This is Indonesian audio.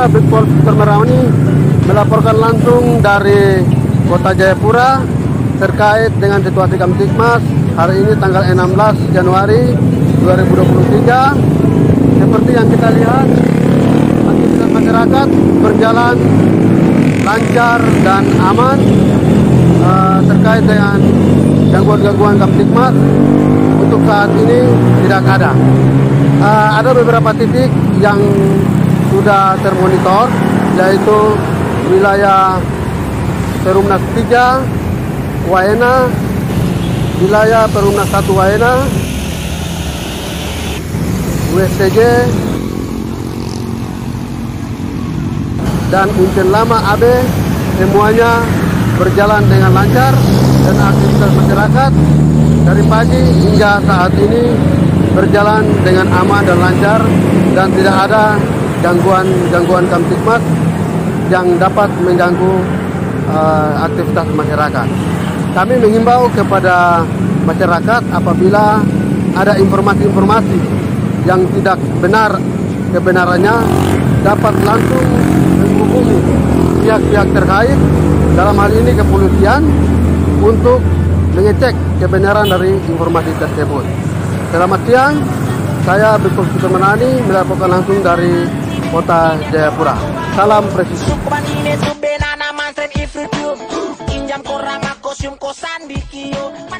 Saya Brigpol Victor Merahoni melaporkan langsung dari Kota Jayapura terkait dengan situasi Kamtibmas hari ini tanggal 16 Januari 2023. Seperti yang kita lihat, aktivitas masyarakat berjalan lancar dan aman terkait dengan gangguan-gangguan Kamtibmas. Untuk saat ini tidak ada. Ada beberapa titik yang sudah termonitor, yaitu wilayah Perumnas 3, Waena, wilayah Perumnas 1 Waena, USTJ, dan Unten Lama AB, semuanya berjalan dengan lancar dan aktivitas masyarakat dari pagi hingga saat ini berjalan dengan aman dan lancar dan tidak ada gangguan Kamtibmas yang dapat mengganggu aktivitas masyarakat. Kami mengimbau kepada masyarakat apabila ada informasi-informasi yang tidak benar kebenarannya dapat langsung menghubungi pihak-pihak terkait, dalam hal ini kepolisian, untuk mengecek kebenaran dari informasi tersebut. Selamat siang, saya Brigpol Victor Merahoni melaporkan langsung dari Kota Jayapura. Salam presisi.